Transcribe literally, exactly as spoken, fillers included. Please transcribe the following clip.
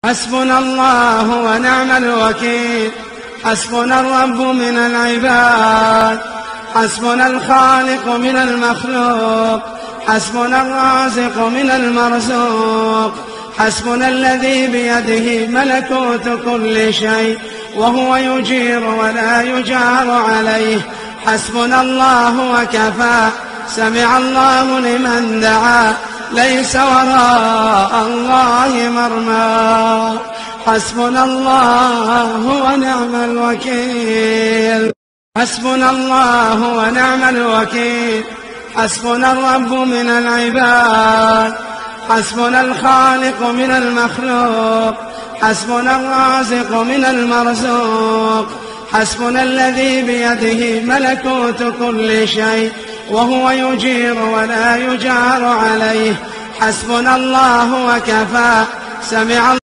حسبنا الله ونعم الوكيل. حسبنا الرب من العباد، حسبنا الخالق من المخلوق، حسبنا الرازق من المرزوق، حسبنا الذي بيده ملكوت كل شيء وهو يجير ولا يجار عليه. حسبنا الله وكفى. سمع الله لمن دعا، ليس وراء الله مرمى. حسبنا الله ونعم الوكيل. حسبنا الله ونعم الوكيل. حسبنا الرب من العباد، حسبنا الخالق من المخلوق، حسبنا الرازق من المرزوق، حسبنا الذي بيده ملكوت كل شيء وهو يجير ولا يجار عليه. حسبنا الله وكفى. سمع